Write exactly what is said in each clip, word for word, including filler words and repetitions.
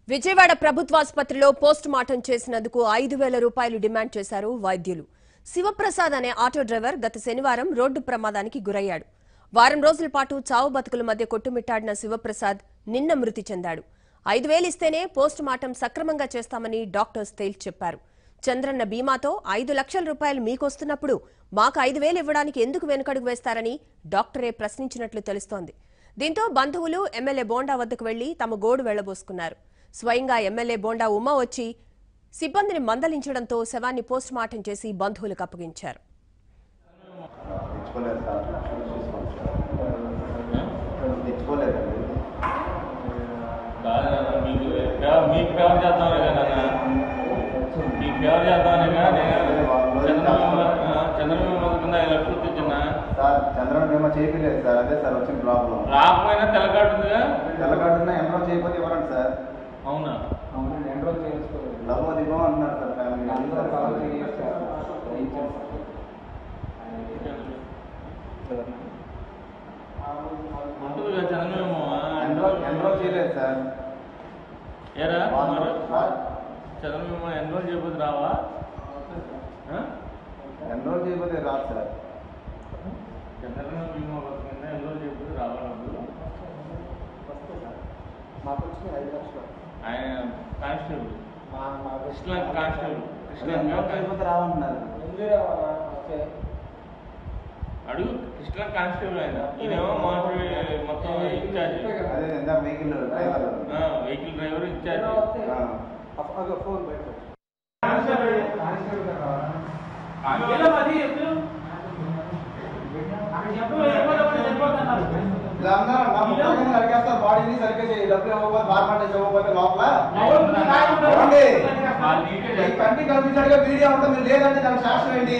Vijayawada ప్రభుత్వాసుపత్రిలో post mortem చేసినందుకు ఐదు వేల రూపాయలు డిమాండ్ చేశారు వైద్యులు. శివప్రసాద్ అనే ఆటో డ్రైవర్ గత శనివారం రోడ్డు ప్రమాదానికి గురయ్యాడు. వారం రోజుల పాటు చావు బతుకుల మధ్య కొట్టుమిట్టాడిన శివప్రసాద్ నిన్న మృతి చెందాడు. ఐదు వేలు ఇస్తేనే పోస్ట్ మార్టం సక్రమంగా చేస్తామని డాక్టర్స్ తేల్చి చెప్పారు. చంద్రన్న బీమాతో ఐదు లక్షల రూపాయలు మీకొస్తున్నప్పుడు మాకు ఐదు వేలు ఇవ్వడానికి ఎందుకు వెనుకడుగు వేస్తారని డాక్టరే ప్రశ్నించినట్లు తెలుస్తోంది. దీంతో బంధువులు ఎమ్మెల్యే బోండా వద్దకు వెళ్లి తమ గోడు వెళ్లబోసుకున్నారు. స్వయంగా ఎమ్మెల్యే బోండా ఉమా వచ్చి సిబ్బందిని మందలించడంతో శవాన్ని పోస్ట్ మార్టం చేసి బంధువులకు అప్పగించారు. చంద్రబాబు బీమా చేయలేదు సార్, అదే సార్ వచ్చిన ప్రాబ్లం. రాకపోయినా తెల్లగాడు ఉందిగా, తెల్లగాడున్నా ఎన్రోల్ చేయకపోతే ఇవ్వరండి సార్. అవునా? అవునండి, ఎన్రోల్ చేసుకోలేదు. డబ్బు దిగం అంటున్నారు సార్ ఫ్యామిలీ. ఉంటుందిగా చంద్రమేమో ఎన్రోల్ ఎన్రోల్ చేయలేదు సార్. ఏరా చంద్రమేమో ఎన్రోల్ చేయకపోతే రావా? ఎన్రోల్ చేయకపోతే రాదు సార్. చంద్రబాబు బీమా కింద ఎన్రోల్ చేయకపోతే రావాలి. మాకు వచ్చిన ఐదు లక్షలు ఆయన కానిస్టేబుల్, కృష్ణ కానిస్టేబుల్ కృష్ణ రావంటున్నారు. అడుగు, కృష్ణ కానిస్టేబుల్ ఆయన. ఈయనేమో మామూలు మొత్తం in charge, vehicle driver vehicle driver in charge. Phone బయట బాడీని సరిగ్గా చేయి. డబ్బులు ఇవ్వకపోతే బార్మెంట్ ఇవ్వకపోతే లోపల కంటి కనిపించాడుగా వీడియో ఉంటే మీరు లేదంటే దానికి శాస్త్రం ఏంటి?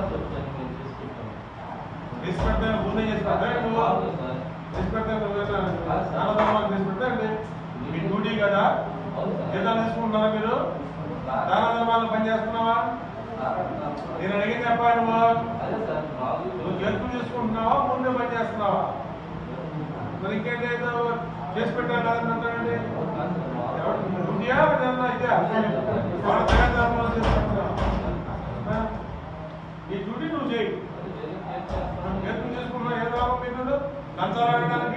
మీ డ్యూటీ కదా, జీతాలు తీసుకుంటున్నారా మీరు? దాన ధర్మాలు పని చేస్తున్నావా? నేను అడిగింది చెప్పా, నువ్వు నువ్వు జంతువు తీసుకుంటున్నావా, ముందే పని చేస్తున్నావా? మరి ఇంకేంటి అయితే చేసి పెట్టాలి అంటానండి. డ్యూటీయా అయితే వాళ్ళ తగ్గ ధర్మాలు చేసుకుంటున్నావా? ఈ డ్యూటీ నువ్వు చేయి. జంతువు తీసుకున్నావు, ఏ లాభం మీకు? లంచాలు అడగడానికి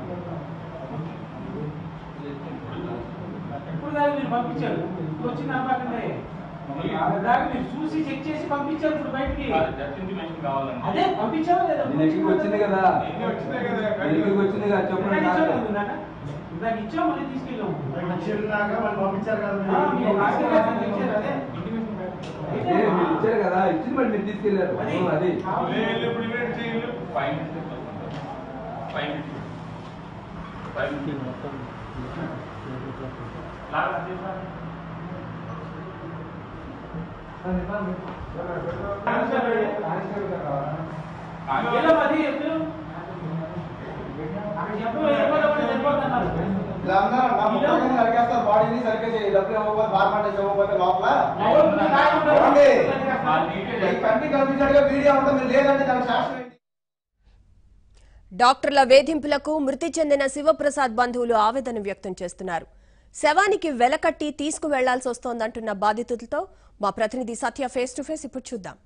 ఎప్పుడు దాకా మీరు పంపించారు? ఇప్పుడు వచ్చింది అమ్మాకంటే దాకా మీరు చూసి చెక్ చేసి పంపించారు. ఇప్పుడు బయటికి అదే పంపించావా లేదా? వచ్చింది కదా, వచ్చింది కదా, చెప్పండి. దానికి ఇచ్చాము, మళ్ళీ తీసుకెళ్ళాము. ఇచ్చారు కదా, ఇచ్చింది మరి మీరు తీసుకెళ్ళారు. అది బాడీని సరిగ్గా చేయి. డబ్బులు ఇవ్వకపోతే బార్మెంట్ ఇవ్వకపోతే లోపల కంటి కనిపించాడుగా వీడియో ఉంటే మీరు లేదంటే దానికి శాస్త్రం ఏంటి? డాక్టర్ల వేధింపులకు మృతి చెందిన శివప్రసాద్ బంధువులు ఆవేదన వ్యక్తం చేస్తున్నారు. శవానికి వెలకట్టి తీసుకువెళ్లాల్సి వస్తోందంటున్న బాధితులతో మా ప్రతినిధి సత్య ఫేస్ టు ఫేస్ ఇప్పుడు చూద్దాం.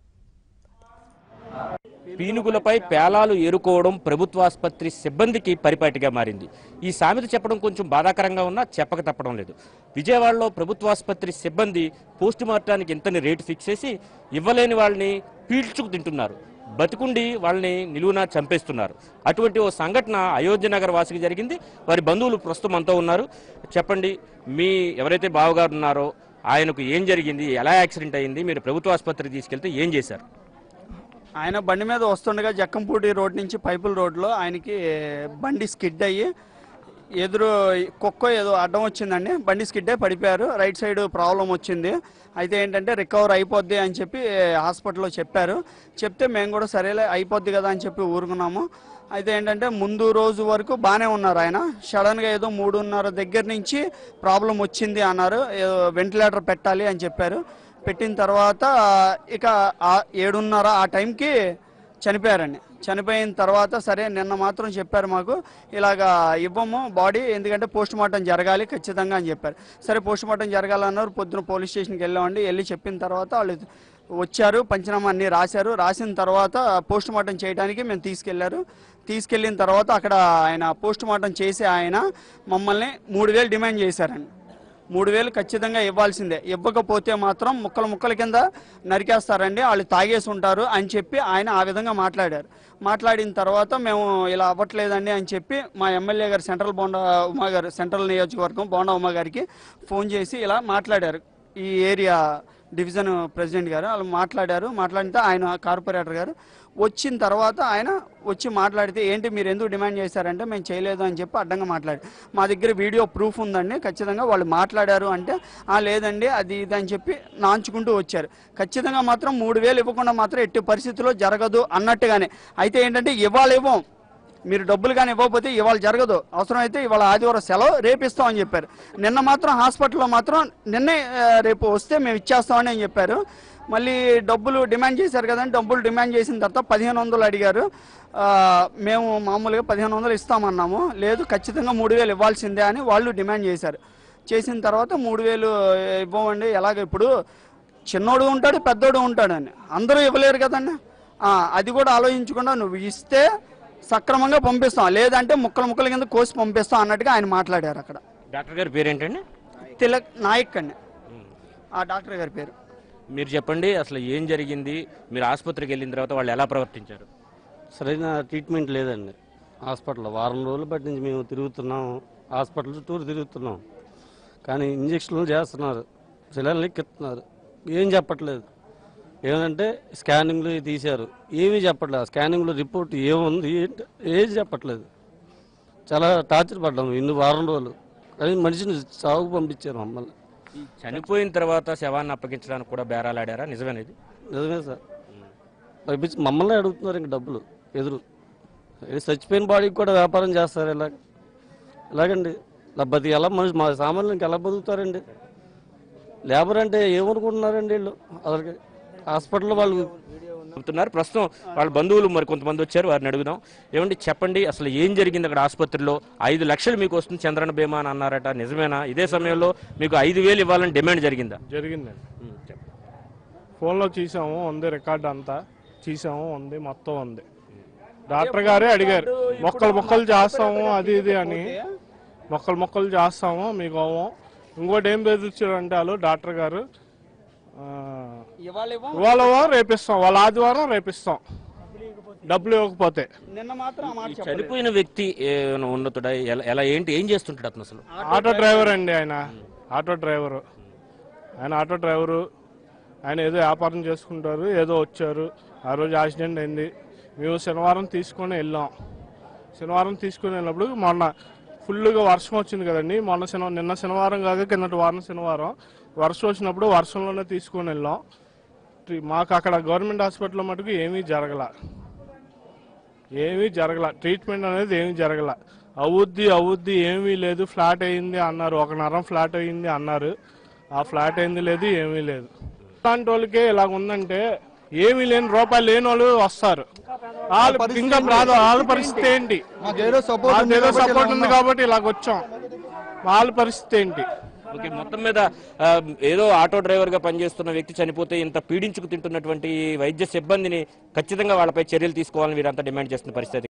పీనుగులపై పేలాలు ఏరుకోవడం ప్రభుత్వాసుపత్రి సిబ్బందికి పరిపాటిగా మారింది. ఈ సామెత చెప్పడం కొంచెం బాధాకరంగా ఉన్నా చెప్పక తప్పడం లేదు. విజయవాడలో ప్రభుత్వాసుపత్రి సిబ్బంది పోస్టు మార్టానికి ఇంతని రేటు ఫిక్స్ చేసి ఇవ్వలేని వాళ్ళని పీల్చుకు తింటున్నారు. బతికుండి వాళ్ళని నిలువునా చంపేస్తున్నారు. అటువంటి ఓ సంఘటన అయోధ్య నగర్ వాసికి జరిగింది. వారి బంధువులు ప్రస్తుతం అంతా ఉన్నారు. చెప్పండి, మీ ఎవరైతే బావగారు ఉన్నారో ఆయనకు ఏం జరిగింది, ఎలా యాక్సిడెంట్ అయింది, మీరు ప్రభుత్వ ఆసుపత్రికి తీసుకెళ్తే ఏం చేశారు? ఆయన బండి మీద వస్తుండగా జక్కంపూడి రోడ్ నుంచి పైపుల్ రోడ్లో ఆయనకి బండి స్కిడ్ అయ్యి ఎదురు కుక్క ఏదో అడ్డం వచ్చిందండి. బండి స్కిడ్ అయ్యి పడిపోయారు. రైట్ సైడ్ ప్రాబ్లం వచ్చింది. అయితే ఏంటంటే రికవర్ అయిపోద్ది అని చెప్పి హాస్పిటల్లో చెప్పారు. చెప్తే మేము కూడా సరేలే అయిపోద్ది కదా అని చెప్పి ఊరుకున్నాము. అయితే ఏంటంటే ముందు రోజు వరకు బాగానే ఉన్నారు. ఆయన సడన్గా ఏదో మూడున్నర దగ్గర నుంచి ప్రాబ్లం వచ్చింది అన్నారు. వెంటిలేటర్ పెట్టాలి అని చెప్పారు. పెట్టిన తర్వాత ఇక ఏడున్నర ఆ టైంకి చనిపోయారండి. చనిపోయిన తర్వాత సరే నిన్న మాత్రం చెప్పారు మాకు ఇలాగా ఇవ్వము బాడీ, ఎందుకంటే పోస్ట్ మార్టం జరగాలి ఖచ్చితంగా అని చెప్పారు. సరే పోస్ట్ మార్టం జరగాలన్నారు. పొద్దున పోలీస్ స్టేషన్కి వెళ్ళామండి. వెళ్ళి చెప్పిన తర్వాత వాళ్ళు వచ్చారు, పంచనామా అన్నీ రాశారు. రాసిన తర్వాత పోస్ట్ మార్టం చేయడానికి మేము తీసుకెళ్లారు. తీసుకెళ్ళిన తర్వాత అక్కడ ఆయన పోస్ట్ మార్టం చేసి ఆయన మమ్మల్ని మూడు వేలు డిమాండ్ చేశారండి. మూడు వేలు ఖచ్చితంగా ఇవ్వాల్సిందే, ఇవ్వకపోతే మాత్రం ముక్కల ముక్కల కింద నరికేస్తారండి, వాళ్ళు తాగేసి ఉంటారు అని చెప్పి ఆయన ఆ విధంగా మాట్లాడారు. మాట్లాడిన తర్వాత మేము ఇలా అవ్వట్లేదండి అని చెప్పి మా ఎమ్మెల్యే గారు సెంట్రల్ బోండా ఉమా గారు, సెంట్రల్ నియోజకవర్గం బోండా ఉమా గారికి ఫోన్ చేసి ఇలా మాట్లాడారు. ఈ ఏరియా డివిజన్ ప్రెసిడెంట్ గారు వాళ్ళు మాట్లాడారు. మాట్లాడితే ఆయన కార్పొరేటర్ గారు వచ్చిన తర్వాత ఆయన వచ్చి మాట్లాడితే ఏంటి మీరు ఎందుకు డిమాండ్ చేశారంటే మేము చేయలేదు అని చెప్పి అడ్డంగా మాట్లాడారు. మా దగ్గర వీడియో ప్రూఫ్ ఉందండి, ఖచ్చితంగా వాళ్ళు మాట్లాడారు అంటే లేదండి అది ఇది అని చెప్పి నాంచుకుంటూ వచ్చారు. ఖచ్చితంగా మాత్రం మూడు వేలు ఇవ్వకుండా మాత్రం ఎట్టి పరిస్థితుల్లో జరగదు అన్నట్టుగానే. అయితే ఏంటంటే ఇవాళ ఇవ్వం, మీరు డబ్బులు కానీ ఇవ్వకపోతే ఇవాళ జరగదు, అవసరమైతే ఇవాళ ఆదివారం సెలవు రేపు ఇస్తామని చెప్పారు. నిన్న మాత్రం హాస్పిటల్లో మాత్రం నిన్నే రేపు వస్తే మేము ఇచ్చేస్తామని అని చెప్పారు. మళ్ళీ డబ్బులు డిమాండ్ చేశారు కదండి, డబ్బులు డిమాండ్ చేసిన తర్వాత పదిహేను వందలు అడిగారు. మేము మామూలుగా పదిహేను వందలు ఇస్తామన్నాము, లేదు ఖచ్చితంగా మూడు వేలు ఇవ్వాల్సిందే అని వాళ్ళు డిమాండ్ చేశారు. చేసిన తర్వాత మూడు వేలు ఇవ్వమండి, ఎలాగ ఇప్పుడు చిన్నోడు ఉంటాడు పెద్దోడు ఉంటాడు అని అందరూ ఇవ్వలేరు కదండి. అది కూడా ఆలోచించకుండా నువ్వు ఇస్తే సక్రమంగా పంపిస్తాం, లేదంటే ముక్కల ముక్కల కింద కోసి పంపిస్తాం అన్నట్టుగా ఆయన మాట్లాడారు. అక్కడ డాక్టర్ గారి పేరేంటండి? తిలక్ నాయక్ అండి ఆ డాక్టర్ గారి పేరు. మీరు చెప్పండి, అసలు ఏం జరిగింది? మీరు ఆసుపత్రికి వెళ్ళిన తర్వాత వాళ్ళు ఎలా ప్రవర్తించారు? సరైన ట్రీట్మెంట్ లేదండి హాస్పిటల్లో. వారం రోజులు బట్టి నుంచి మేము తిరుగుతున్నాం, హాస్పిటల్ చుట్టూరు తిరుగుతున్నాం, కానీ ఇంజక్షన్లు చేస్తున్నారు, సెలైన్లు ఎక్కిస్తున్నారు, ఏం చెప్పట్లేదు. ఏమంటే స్కానింగ్లు తీశారు, ఏమీ చెప్పట్లేదు. స్కానింగ్లో రిపోర్ట్ ఏముంది ఏంటి ఏది చెప్పట్లేదు. చాలా టార్చర్ పడ్డాము ఇన్ని వారం రోజులు, కానీ మనిషిని సాగుకు పంపించారు మమ్మల్ని. చనిపోయిన తర్వాత శవాన్ని అప్పగించడానికి కూడా బేరాలాడారా? నిజమేది? నిజమే సార్, పంపించి మమ్మల్ని అడుగుతున్నారు ఇంక డబ్బులు ఎదురు. చచ్చిపోయిన బాడీకి కూడా వ్యాపారం చేస్తారు ఇలాగ ఎలాగండి? బతికి ఎలా మనిషి మా సామాన్లు ఇంక ఎలా బతుకుతారండి? లేబర్ అంటే ఏమనుకుంటున్నారండి వీళ్ళు? అసలు హాస్పిటల్లో వాళ్ళు చెబుతున్నారు. ప్రస్తుతం వాళ్ళ బంధువులు మరి కొంతమంది వచ్చారు, వారిని అడుగుదాం. ఏమండి చెప్పండి, అసలు ఏం జరిగింది అక్కడ ఆసుపత్రిలో? ఐదు లక్షలు మీకు వస్తుంది చంద్రన బీమా అని అన్నారట, నిజమేనా? ఇదే సమయంలో మీకు ఐదు వేలు ఇవ్వాలని డిమాండ్ జరిగిందా? జరిగిందండి. ఫోన్లో చూసాము, ఉంది రికార్డు అంతా చూసాము, ఉంది మొత్తం ఉంది. డాక్టర్ గారే అడిగారు మొక్కలు మొక్కలు చేస్తాము అది ఇది అని, మొక్కలు మొక్కలు చేస్తాము మీకు అవ్వం. ఇంకోటి ఏం బెదిరించారంటే వాళ్ళు డాక్టర్ గారు, ఇవాళ రేపిస్తాం, వాళ్ళ ఆదివారం రేపిస్తాం డబ్బులు ఇవ్వకపోతే. చనిపోయిన వ్యక్తి ఉన్నతుడా? ఎలా ఏంటి ఏం చేస్తుంటాడు అతను? అసలు ఆటో డ్రైవర్ అండి ఆయన, ఆటో డ్రైవరు ఆయన ఆటో డ్రైవరు ఆయన ఏదో వ్యాపారం చేసుకుంటారు, ఏదో వచ్చారు. ఆ రోజు యాక్సిడెంట్ అయింది. మేము శనివారం తీసుకొని వెళ్ళాం. శనివారం తీసుకొని వెళ్ళినప్పుడు మొన్న ఫుల్గా వర్షం వచ్చింది కదండి. మొన్న శనివారం నిన్న శనివారం కాక కిందటి వారం శనివారం వర్షం వచ్చినప్పుడు వర్షంలోనే తీసుకొని వెళ్ళాం. మాకు అక్కడ గవర్నమెంట్ హాస్పిటల్లో మటుకు ఏమీ జరగల, ఏమీ జరగల ట్రీట్మెంట్ అనేది ఏమీ జరగల. అవుద్ది అవుద్ది ఏమీ లేదు, ఫ్లాట్ అయింది అన్నారు, ఒక నరం ఫ్లాట్ అయింది అన్నారు. ఆ ఫ్లాట్ అయింది లేదు, ఏమీ లేదు. అలాంటి వాళ్ళకే ఇలాగ ఉందంటే ఏమీ లేని రూపాయలు లేని వాళ్ళు వస్తారు. ఇంకా వాళ్ళ పరిస్థితి ఏంటి? ఏదో సపోర్ట్ ఉంది కాబట్టి ఇలాగ వచ్చాం, వాళ్ళ పరిస్థితి ఏంటి? ఓకే, మొత్తం మీద ఏదో ఆటో డ్రైవర్ గా పనిచేస్తున్న వ్యక్తి చనిపోతే ఇంత పీడించుకు తింటున్నటువంటి వైద్య సిబ్బందిని ఖచ్చితంగా వాళ్ళపై చర్యలు తీసుకోవాలని వీరంతా డిమాండ్ చేస్తున్న పరిస్థితి.